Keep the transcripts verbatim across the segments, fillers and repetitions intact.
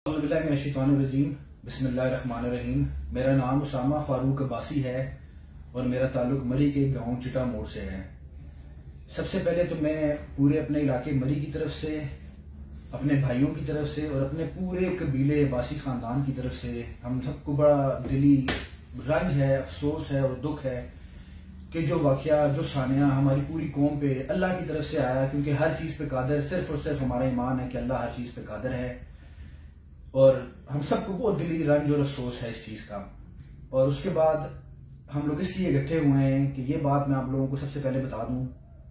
बिस्मिल्लाहिर्रहमानिर्रहीम। मेरा नाम उसामा फारूक अब्बासी है और मेरा ताल्लुक मरी के गांव चिटा मोड़ से है। सबसे पहले तो मैं पूरे अपने इलाके मरी की तरफ से, अपने भाइयों की तरफ से और अपने पूरे कबीले अब्बासी खानदान की तरफ से हम सबको बड़ा दिली रंज है, अफसोस है और दुख है कि जो वाकया, जो सानिया हमारी पूरी कौम पे अल्लाह की तरफ से आया, क्योंकि हर चीज पे कादर, सिर्फ और सिर्फ हमारा ईमान है कि अल्लाह हर चीज पे कादर है और हम सबको बहुत दिली रंज और अफसोस है इस चीज का। और उसके बाद हम लोग इसलिए इकट्ठे हुए हैं कि ये बात मैं आप लोगों को सबसे पहले बता दूं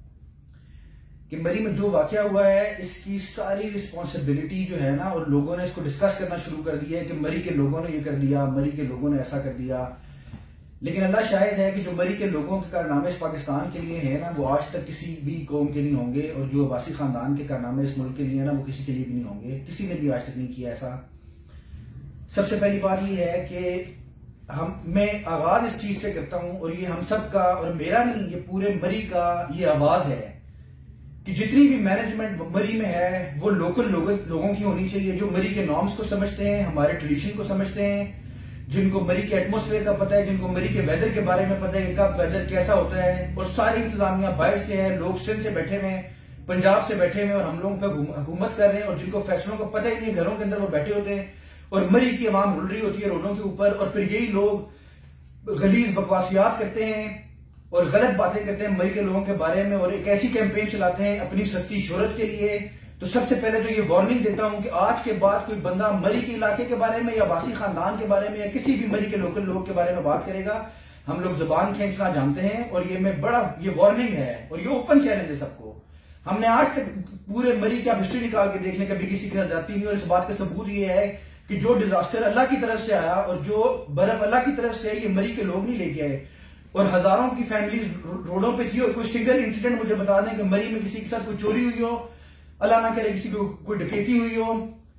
कि मरी में जो वाकया हुआ है इसकी सारी रिस्पॉन्सिबिलिटी जो है ना, और लोगों ने इसको डिस्कस करना शुरू कर दिया है कि मरी के लोगों ने ये कर दिया, मरी के लोगों ने ऐसा कर दिया। लेकिन अल्लाह शायद है कि जो मरी के लोगों के कारनामे इस पाकिस्तान के लिए है ना, वो आज तक किसी भी कौम के नहीं होंगे, और जो अब्बासी खानदान के कारनामे इस मुल्क के लिए ना, वो किसी के लिए भी नहीं होंगे। किसी ने भी आज तक नहीं किया ऐसा। सबसे पहली बात ये है कि हम मैं आगाज इस चीज से करता हूं, और ये हम सब का और मेरा नहीं, ये पूरे मरी का ये आवाज है कि जितनी भी मैनेजमेंट मरी में है वो लोकल लोगों लोगों की होनी चाहिए, जो मरी के नॉर्म्स को समझते हैं, हमारे ट्रेडिशन को समझते हैं, जिनको मरी के एटमोसफेयर का पता है, जिनको मरी के वेदर के बारे में पता है कि कब वेदर कैसा होता है। और सारी इंतजामिया बाहर से है, लोग सिंध से बैठे हुए हैं, पंजाब से बैठे हुए और हम लोगों पर हुकूमत कर रहे हैं, और जिनको फैसलों को पता ही नहीं, घरों के अंदर वो बैठे होते हैं और मरी की आवाम रुल रही होती है रोडों के ऊपर। और फिर यही लोग गलीज बकवासियात करते हैं और गलत बातें करते हैं मरी के लोगों के बारे में, और एक ऐसी कैंपेन चलाते हैं अपनी सस्ती शोहरत के लिए। तो सबसे पहले तो ये वार्निंग देता हूं कि आज के बाद कोई बंदा मरी के इलाके के बारे में या अब्बासी खानदान के बारे में या किसी भी मरी के लोकल लोग के बारे में बात करेगा, हम लोग जुबान खींचना जानते हैं। और ये मैं बड़ा ये वार्निंग है और ये ओपन चैलेंज है सबको। हमने आज तक पूरे मरी की आप हिस्ट्री निकाल के देख लें, कभी किसी के साथ जाती नहीं। और इस बात का सबूत ये है कि जो डिजास्टर अल्लाह की तरफ से आया और जो बर्फ अल्लाह की तरफ से, ये मरी के लोग नहीं लेके आए। और हजारों की फैमिलीज रोडों पे थी, और कोई सिंगल इंसिडेंट मुझे बता दें कि मरी में किसी के साथ कोई चोरी हुई हो, अल्लाह ना करे किसी को कोई डकैती हुई हो।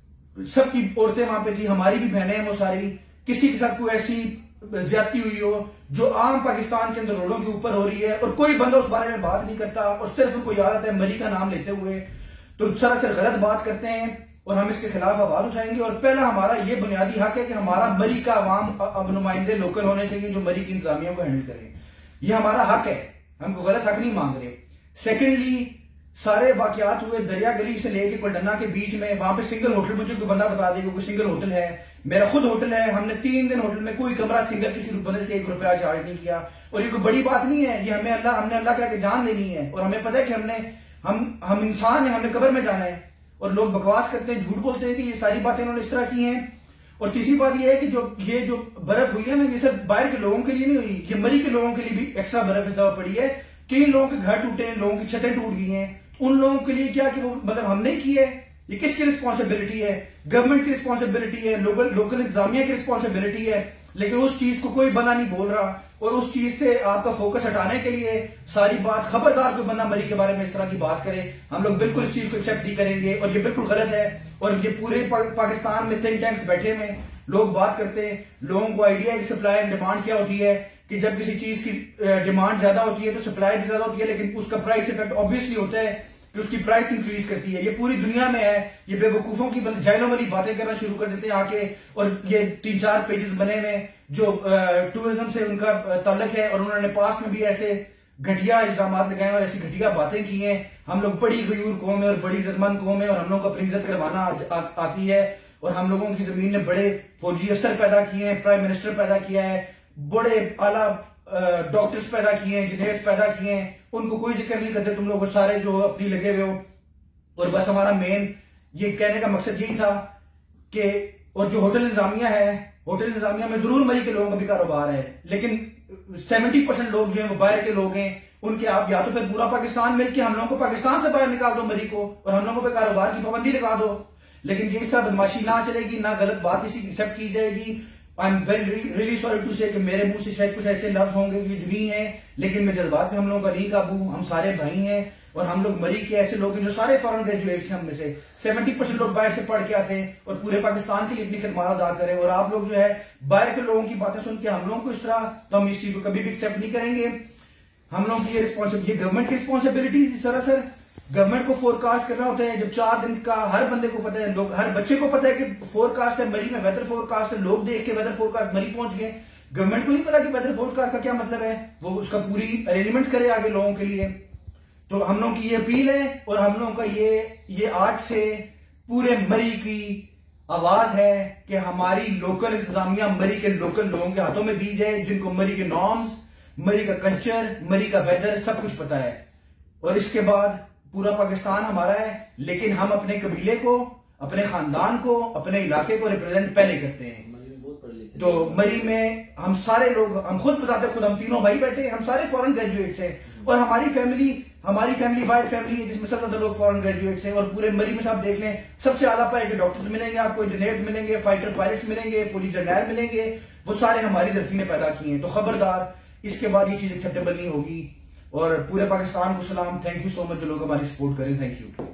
सबकी औरतें वहां पे थी, हमारी भी बहनें हैं वो सारी। किसी के साथ कोई ऐसी ज्यादती हुई हो जो आम पाकिस्तान के अंदर रोडों के ऊपर हो रही है, और कोई बंदा उस बारे में बात नहीं करता, और सिर्फ उनको याद आता है मरी का नाम लेते हुए, तो सरासर गलत बात करते हैं। और हम इसके खिलाफ आवाज उठाएंगे। और पहला हमारा ये बुनियादी हक है कि हमारा मरी का अवाम अब नुमाइंदे लोकल होने चाहिए जो मरी की इंतजामिया को हैंडल करें। ये हमारा हक है, हमको गलत हक नहीं मांग रहे। सेकेंडली, सारे वाकयात हुए दरिया गली से लेके कोलडन्ना के बीच में, वहां पे सिंगल होटल, मुझे कोई बंदा बता देगा कोई सिंगल होटल है? मेरा खुद होटल है, हमने तीन दिन होटल में कोई कमरा सिंगल किसी बंदे से एक रुपया चार्ज नहीं किया। और ये कोई बड़ी बात नहीं है, ये हमें अल्लाह हमने अल्लाह का जान देनी है, और हमें पता है कि हमने हम हम इंसान है, हमने कब्र में जाना है। और लोग बकवास करते हैं, झूठ बोलते हैं कि ये सारी बातें उन्होंने इस तरह की हैं। और तीसरी बात ये है कि जो ये जो बर्फ हुई है ना, ये सिर्फ बाहर के लोगों के लिए नहीं हुई, ये मरी के लोगों के लिए भी एक्स्ट्रा बर्फ इस दफा पड़ी है। कई लोगों के घर टूटे हैं, लोगों की छतें टूट गई हैं। उन लोगों के लिए क्या कि वो मतलब हमने की है, ये किसकी रिस्पॉन्सिबिलिटी है? गवर्नमेंट की रिस्पॉन्सिबिलिटी है, लोकल लोकल इंतजामिया की रिस्पॉन्सिबिलिटी है। लेकिन उस चीज को कोई बंदा नहीं बोल रहा, और उस चीज से आपका फोकस हटाने के लिए सारी बात, खबरदार कोई बंदा मरी के बारे में इस तरह की बात करे, हम लोग बिल्कुल इस चीज को एक्सेप्ट नहीं करेंगे। और ये बिल्कुल गलत है। और ये पूरे पा, पाकिस्तान में थिंक टैंक्स बैठे हुए लोग बात करते हैं, लोगों को आइडिया है कि सप्लाई एंड डिमांड क्या होती है, कि जब किसी चीज की डिमांड ज्यादा होती है तो सप्लाई भी ज्यादा होती है, लेकिन उसका प्राइस इफेक्ट ऑब्वियसली होता है कि उसकी प्राइस इंक्रीज करती है। ये पूरी दुनिया में है। ये बेवकूफों की जाइलों वाली बातें करना शुरू कर देते हैं आके, और ये तीन चार पेजेस बने हुए जो टूरिज्म से उनका ताल्लुक है, और उन्होंने पास में भी ऐसे घटिया इल्जाम लगाए और ऐसी घटिया बातें की हैं। हम लोग बड़ी गयूर कौम है और बड़ी इज्जतमंद कौम है, और हम लोग को अपनी इज्जत करवाना आ, आ, आती है। और हम लोगों की जमीन ने बड़े फौजी अफसर पैदा किए हैं, प्राइम मिनिस्टर पैदा किया है, बड़े आला डॉक्टर्स पैदा किए हैं, इंजीनियर्स पैदा किए हैं। उनको कोई जिक्र नहीं करते तुम लोग सारे जो अपनी लगे हुए हो। और बस हमारा मेन ये कहने का मकसद यही था कि, और जो होटल इंतजामिया है, होटल इंतजामिया में जरूर मरी के लोगों का भी कारोबार है, लेकिन सेवेंटी परसेंट लोग जो है वो बाहर के लोग हैं। उनके आप या तो फिर पूरा पाकिस्तान मिलकर हम लोगों को पाकिस्तान से बाहर निकाल दो मरी को, और हम लोगों पर कारोबार की पाबंदी लगा दो। लेकिन ये इस तरह बदमाशी ना चलेगी, ना गलत बात किसी की एक्सेप्ट की जाएगी। I am very really sorry to say कि मेरे मुंह से शायद कुछ ऐसे लफ्ज होंगे जो नहीं है, लेकिन मैं जज्बात पे हम लोगों का नहीं काबू। हम सारे भाई हैं, और हम लोग मरी के ऐसे लोग हैं जो सारे फॉरेन ग्रेजुएट्स हैं। हम में से सेवेंटी परसेंट लोग बाहर से पढ़ के आते हैं और पूरे पाकिस्तान के लिए अपनी खिदमत अदा करें। और आप लोग जो है बाहर के लोगों की बातें सुन के हम लोगों को इस तरह, तो हम इस चीज को कभी भी एक्सेप्ट नहीं करेंगे। हम लोग की ये रिस्पॉन्सिबिलिटी, ये गवर्नमेंट की रिस्पॉन्सिबिलिटी सरासर गवर्नमेंट को फोरकास्ट करना होता है जब चार दिन का, हर बंदे को पता है, लोग हर बच्चे को पता है कि फोरकास्ट है मरी में, वेदर फोरकास्ट है, लोग देख के वेदर फोरकास्ट मरी पहुंच गए। गवर्नमेंट को नहीं पता कि वेदर फोरकास्ट का क्या मतलब है, वो उसका पूरी अरेंजमेंट करे आगे लोगों के लिए। तो हम लोगों की ये अपील है और हम लोगों का ये ये आज से पूरे मरी की आवाज है कि हमारी लोकल इंतजामिया मरी के लोकल लोगों के हाथों में दी जाए, जिनको मरी के नॉर्म्स, मरी का कल्चर, मरी का वेदर सब कुछ पता है। और इसके बाद पूरा पाकिस्तान हमारा है, लेकिन हम अपने कबीले को, अपने खानदान को, अपने इलाके को रिप्रेजेंट पहले करते हैं। तो मरी में हम सारे लोग, हम खुद बताते खुद, हम तीनों भाई बैठे, हम सारे फॉरेन ग्रेजुएट्स हैं और हमारी फैमिली हमारी फैमिली वाइड फैमिली है जिसमें सबसे ज्यादा लोग फॉरेन ग्रेजुएट्स हैं। और पूरे मरी में सब देख लें, सबसे आला पाए के डॉक्टर्स मिलेंगे आपको, इंजीनियर्स मिलेंगे, फाइटर पायलट्स मिलेंगे, पुलिस जनरल मिलेंगे, वो सारे हमारी धरती ने पैदा किए हैं। तो खबरदार, इसके बाद ये चीज एक्सेप्टेबल नहीं होगी। और पूरे पाकिस्तान को सलाम, थैंक यू सो मच जो लोग हमारी सपोर्ट करें, थैंक यू।